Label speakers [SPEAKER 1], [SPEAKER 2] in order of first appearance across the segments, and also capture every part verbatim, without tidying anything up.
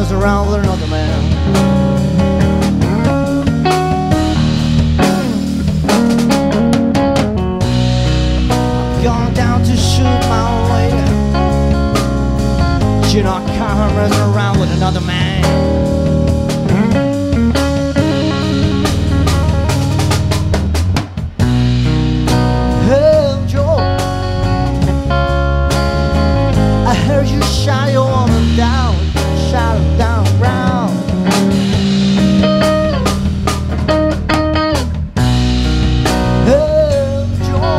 [SPEAKER 1] mess around with another man. I'm going down to shoot my way. You know I can't mess around with another man. Hey Joe, I heard you shot your woman down, shot her down round. Hey Joe,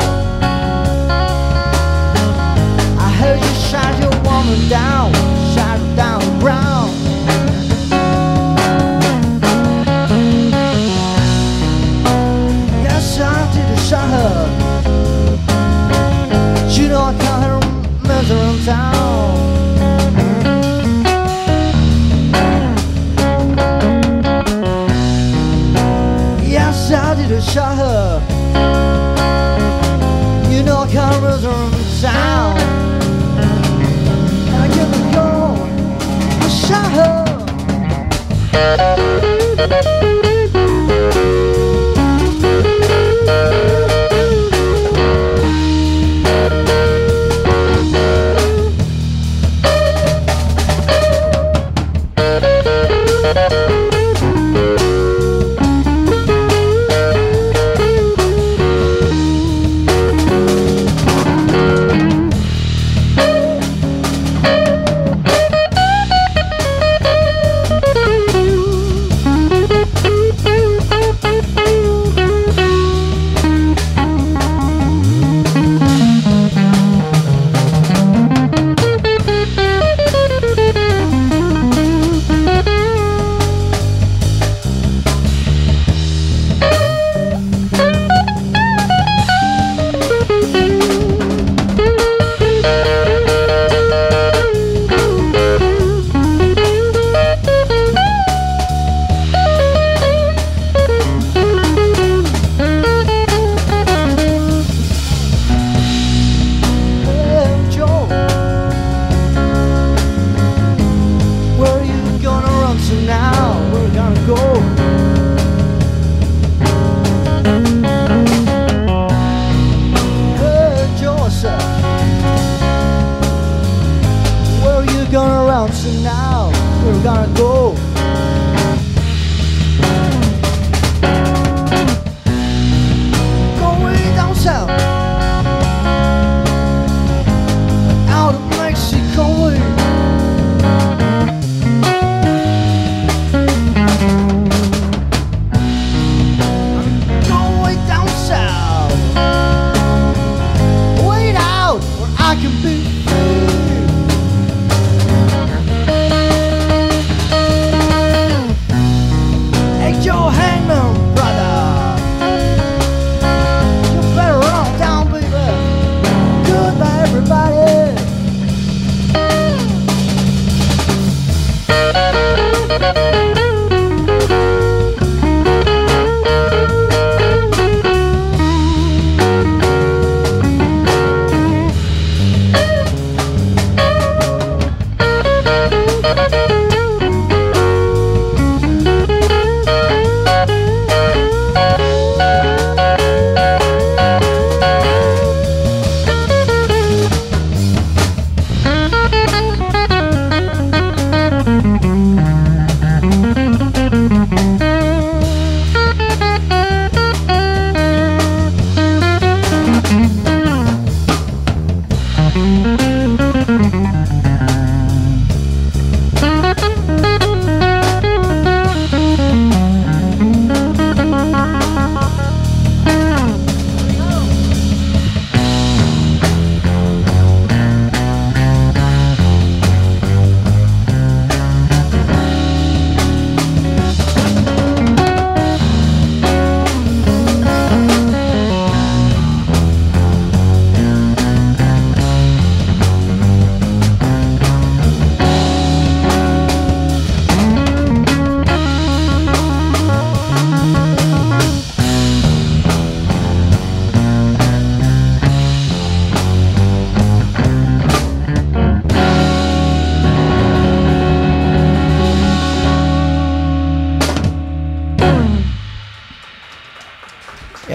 [SPEAKER 1] I heard you shot your woman down, shot her down round. Yes, I did a shot her. You know I can't hear him mess around town. Yes, I did a shot her. You know I can't mess around town. I give a go, I shot her.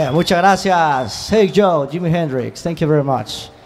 [SPEAKER 1] muchas gracias. Hey Joe, Jimi Hendrix. Thank you very much.